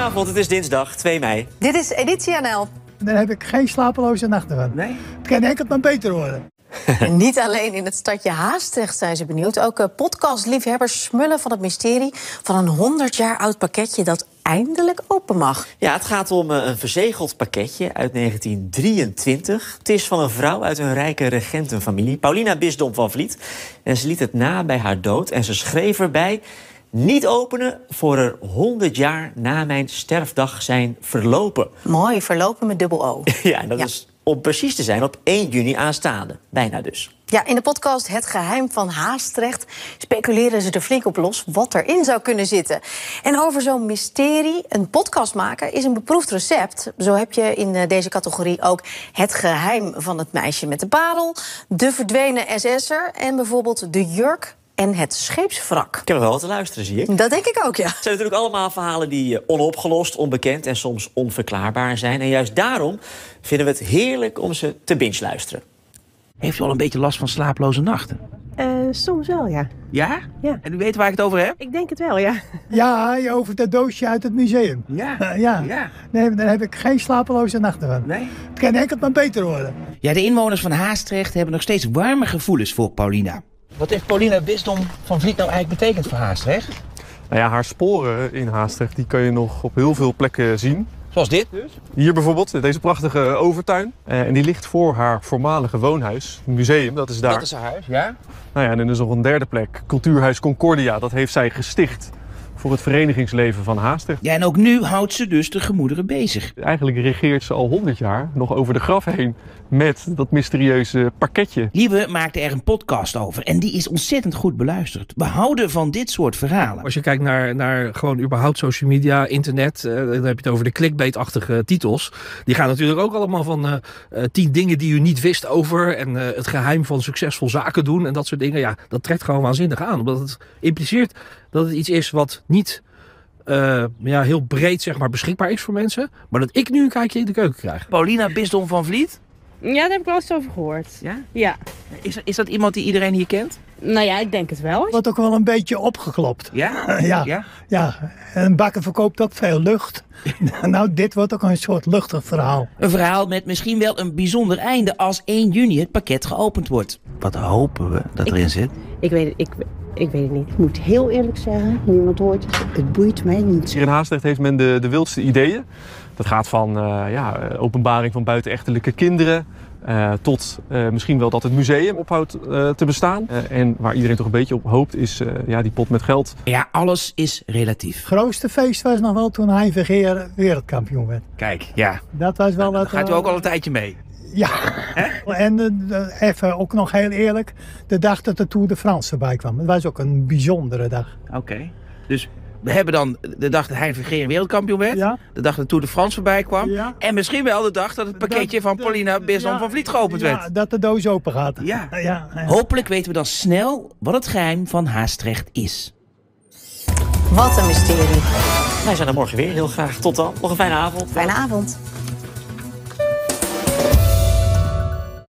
Goedenavond, het is dinsdag 2 mei. Dit is Editie NL. Daar heb ik geen slapeloze nachten van. Nee? Het kan enkel maar beter worden. En niet alleen in het stadje Haastrecht zijn ze benieuwd. Ook podcastliefhebbers smullen van het mysterie van een 100 jaar oud pakketje dat eindelijk open mag. Ja, het gaat om een verzegeld pakketje uit 1923. Het is van een vrouw uit een rijke regentenfamilie, Paulina Bisdom van Vliet. En ze liet het na bij haar dood en ze schreef erbij: niet openen voor er 100 jaar na mijn sterfdag zijn verlopen. Mooi, verlopen met dubbel O. Ja, en dat is om precies te zijn op 1 juni aanstaande. Bijna dus. Ja, in de podcast Het Geheim van Haastrecht speculeren ze er flink op los wat erin zou kunnen zitten. En over zo'n mysterie, een podcast maken, is een beproefd recept. Zo heb je in deze categorie ook Het Geheim van het meisje met de parel, De verdwenen SS'er en bijvoorbeeld De Jurk en Het scheepswrak. Ik heb nog wel wat te luisteren, zie ik. Dat denk ik ook, ja. Het zijn natuurlijk allemaal verhalen die onopgelost, onbekend en soms onverklaarbaar zijn. En juist daarom vinden we het heerlijk om ze te binge-luisteren. Heeft u al een beetje last van slaaploze nachten? Soms wel, ja. Ja? Ja. En u weet waar ik het over heb? Ik denk het wel, ja. Ja, over dat doosje uit het museum. Ja. Ja. Nee, daar heb ik geen slapeloze nachten van. Nee? Het kan enkel maar beter worden. Ja, de inwoners van Haastrecht hebben nog steeds warme gevoelens voor Paulina. Wat heeft Paulina Bisdom van Vliet nou eigenlijk betekend voor Haastrecht? Nou ja, haar sporen in Haastrecht die kun je nog op heel veel plekken zien. Zoals dit dus? Hier bijvoorbeeld, deze prachtige overtuin. En die ligt voor haar voormalige woonhuis, het museum, dat is daar. Dat is haar huis, ja. Nou ja, en dan is nog een derde plek, Cultuurhuis Concordia. Dat heeft zij gesticht voor het verenigingsleven van Haastrecht. Ja, en ook nu houdt ze dus de gemoederen bezig. Eigenlijk regeert ze al 100 jaar nog over de graf heen met dat mysterieuze pakketje. Lieve maakte er een podcast over en die is ontzettend goed beluisterd. We houden van dit soort verhalen. Als je kijkt naar gewoon überhaupt social media, internet, dan heb je het over de clickbait-achtige titels. Die gaan natuurlijk ook allemaal van 10 dingen die u niet wist over en het geheim van succesvol zaken doen en dat soort dingen. Ja, dat trekt gewoon waanzinnig aan, omdat het impliceert dat het iets is wat niet heel breed zeg maar, beschikbaar is voor mensen, maar dat ik nu een kijkje in de keuken krijg. Paulina Bisdom van Vliet? Ja, daar heb ik wel eens over gehoord. Ja? Ja. Is dat iemand die iedereen hier kent? Nou ja, ik denk het wel. Wordt ook wel een beetje opgeklopt. Ja? Ja. En bakken verkoopt ook veel lucht. Nou, dit wordt ook een soort luchtig verhaal. Een verhaal met misschien wel een bijzonder einde als 1 juni het pakket geopend wordt. Wat hopen we dat erin zit? Ik weet het niet. Ik moet heel eerlijk zeggen, niemand hoort het. Het boeit mij niet. Hier in Haastrecht heeft men de wildste ideeën. Dat gaat van openbaring van buitenechtelijke kinderen tot misschien wel dat het museum ophoudt te bestaan. En waar iedereen toch een beetje op hoopt is die pot met geld. Ja, alles is relatief. Het grootste feest was nog wel toen Hein Vergeer wereldkampioen werd. Kijk, ja. Dat was wel Daar gaat u ook al een tijdje mee. Ja. En even ook nog heel eerlijk, de dag dat de Tour de France erbij kwam. Dat was ook een bijzondere dag. Oké. Dus we hebben dan de dag dat Hein Vergeer wereldkampioen werd. Ja. De dag dat de Tour de France voorbij kwam. Ja. En misschien wel de dag dat het pakketje van Paulina Bisdom van Vliet geopend werd. Ja, dat de doos open gaat. Ja. Hopelijk weten we dan snel wat het geheim van Haastrecht is. Wat een mysterie. Wij zijn er morgen weer. Heel graag tot dan. Nog een fijne avond. Fijne avond.